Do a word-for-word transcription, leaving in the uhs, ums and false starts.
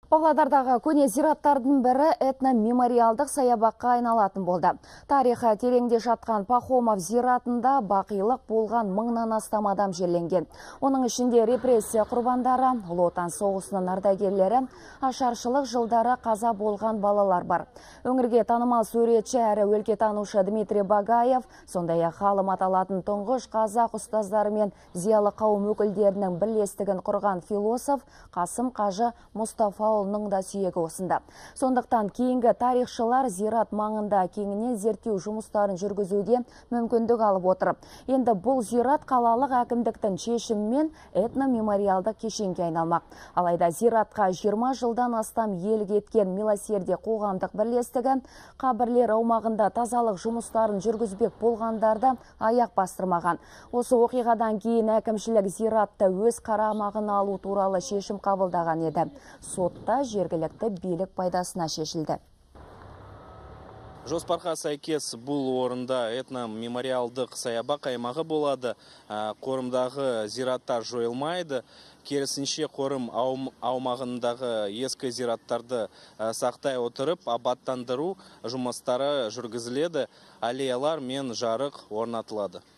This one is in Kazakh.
Павлодардағы көне зираттардың бірі этно-мемориалдық саябаққа айналатын болды. Тарихы тереңде жатқан Пахомов зиратында бақилық болған мыңнан астам адам жерленген. Оның ішінде репрессия құрбандары, Ұлы Отан соғысының ардагерлері, ашаршылық жылдары қаза болған балалар бар. Өңірге танымал суретші әрі өлкетанушы Дмитрий Багаев, сондай-ақ ғалым аталатын тұңғыш қазақ ұстаздары мен зиялы қауым өкілдерінің бірлестігін құрған философ Қасым Қажы Мұстафа ның да сүйегі осында. Сондықтан кейінгі тарихшылар зират маңында кеңінен зерттеу жұмыстарын жүргізуде мүмкіндік алып отырып. Енді бұл зират қалалық әкімдіктің шешімімен этно-мемориалдық кешенге айналмақ. Алайда зиратқа жиырма жылдан астам ел кеткен Милосердие қоғамдық бірлестігі қабірлер аумағында тазалық жұмыстарын жүргізбек болғандарды аяқ бастырмаған. Осы оқиғадан кейін әкімшілік зиратты өз қарамағына алу туралы шешім қабылдаған еді. Сот жергілікті билік пайдасына шешілді. Жоспарға сәйкес бұл орында этно-мемориалдық саябақ аймағы болады. Қорымдағы зираттар жойылмайды. Керісінше қорым аумағындағы ескі зираттарды сақтай отырып, абаттандыру жұмыстары жүргізіледі, аллеялар мен жарық орнатылады.